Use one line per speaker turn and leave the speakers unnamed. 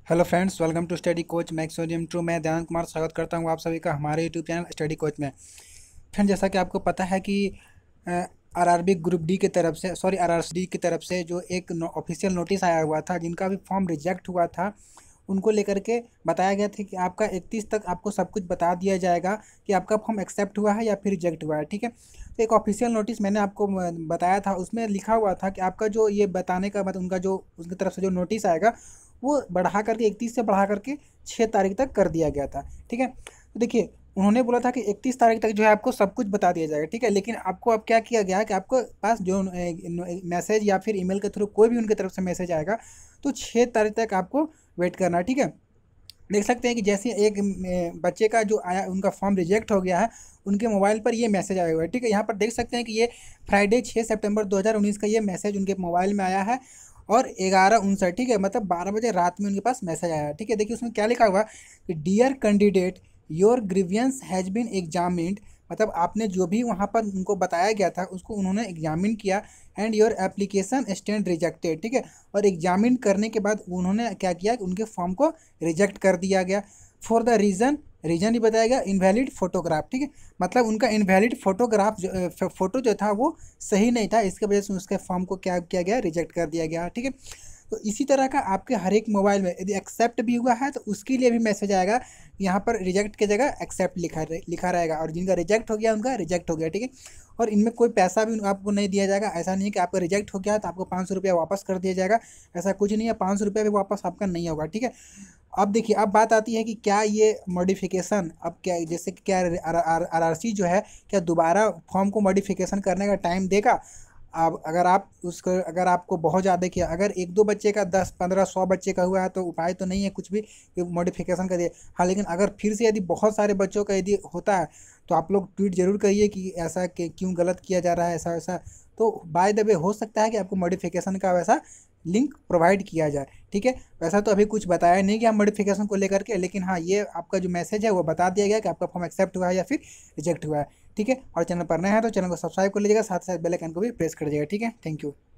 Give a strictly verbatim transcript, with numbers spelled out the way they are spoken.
Hello friends, welcome to study coach मैक्सोडियम ट्रू। मैं दयानंद कुमार स्वागत करता हूं आप सभी का हमारे यूट्यूब चैनल स्टडी कोच में। फ्रेंड, जैसा कि आपको पता है कि आरआरबी ग्रुप डी की तरफ से सॉरी आरआरसी की तरफ से जो एक ऑफिशियल नोटिस आया हुआ था, जिनका भी फॉर्म रिजेक्ट हुआ था, उनको लेकर के बताया गया था कि आपका इकतीस तक आपको सब कुछ बता दिया जाएगा कि आपका फॉर्म एक्सेप्ट हुआ है या फिर रिजेक्ट हुआ है। ठीक है, तो एक ऑफिशियल नोटिस मैंने आपको बताया था, उसमें लिखा हुआ था कि आपका जो ये बताने का मतलब उनका जो उनकी तरफ से जो नोटिस आएगा वो बढ़ा करके इकतीस से बढ़ा करके छः तारीख तक कर दिया गया था। ठीक है, तो देखिए, उन्होंने बोला था कि इकतीस तारीख तक जो है आपको सब कुछ बता दिया जाएगा। ठीक है, लेकिन आपको अब क्या किया गया है कि आपको पास जो मैसेज या फिर ईमेल के थ्रू कोई भी उनकी तरफ से मैसेज आएगा तो छः तारीख तक आपको वेट करना है। ठीक है, देख सकते हैं कि जैसे एक बच्चे का जो आया, उनका फॉर्म रिजेक्ट हो गया है, उनके मोबाइल पर ये मैसेज आया हुआ है। ठीक है, यहाँ पर देख सकते हैं कि ये फ्राइडे छः सितंबर दो हज़ार उन्नीस का ये मैसेज उनके मोबाइल में आया है और ग्यारह उनसठ, ठीक है, मतलब बारह बजे रात में उनके पास मैसेज आया है। ठीक है, देखिए उसमें क्या लिखा हुआ कि dear candidate, your grievance has been examined, मतलब आपने जो भी वहाँ पर उनको बताया गया था उसको उन्होंने एग्जामिन किया, and your application stand rejected. ठीक है, और एग्जामिन करने के बाद उन्होंने क्या किया कि उनके फॉर्म को रिजेक्ट कर दिया गया। फॉर द रीज़न, रीजन ही बताया गया इनवैलिड फोटोग्राफ। ठीक है, मतलब उनका इनवैलिड फोटोग्राफ जो फोटो जो था वो सही नहीं था, इसके वजह से उसके फॉर्म को क्या किया गया, रिजेक्ट कर दिया गया। ठीक है, तो इसी तरह का आपके हर एक मोबाइल में यदि एक्सेप्ट भी हुआ है तो उसके लिए भी मैसेज आएगा, यहाँ पर रिजेक्ट की जगह एक्सेप्ट लिखा लिखा रहेगा, और जिनका रिजेक्ट हो गया उनका रिजेक्ट हो गया। ठीक है, और इनमें कोई पैसा भी आपको नहीं दिया जाएगा। ऐसा नहीं है कि आपका रिजेक्ट हो गया तो आपको पाँच सौ रुपया वापस कर दिया जाएगा, ऐसा कुछ नहीं है, पाँच सौ रुपया भी वापस आपका नहीं होगा। ठीक है, अब देखिए, अब बात आती है कि क्या ये मॉडिफिकेशन, अब क्या जैसे कि क्या आर आर सी जो है क्या दोबारा फॉर्म को मॉडिफिकेशन करने का टाइम देगा। अब अगर आप उसको अगर आपको बहुत ज़्यादा किया, अगर एक दो बच्चे का दस पंद्रह सौ बच्चे का हुआ है तो उपाय तो नहीं है कुछ भी कि मॉडिफिकेशन कर दिए। हाँ, लेकिन अगर फिर से यदि बहुत सारे बच्चों का यदि होता है तो आप लोग ट्वीट जरूर करिए कि ऐसा कि क्यों गलत किया जा रहा है, ऐसा वैसा। तो बाय द वे हो सकता है कि आपको मॉडिफिकेशन का वैसा लिंक प्रोवाइड किया जाए। ठीक है, वैसा तो अभी कुछ बताया नहीं गया मॉडिफिकेशन को लेकर के, लेकिन हाँ, ये आपका जो मैसेज है वो बता दिया गया कि आपका फॉर्म एक्सेप्ट हुआ है या फिर रिजेक्ट हुआ है। ठीक है, और चैनल पर नए हैं तो चैनल को सब्सक्राइब कर लीजिएगा, साथ साथ बेल आइकन को भी प्रेस कर दीजिएगा। ठीक है, थैंक यू।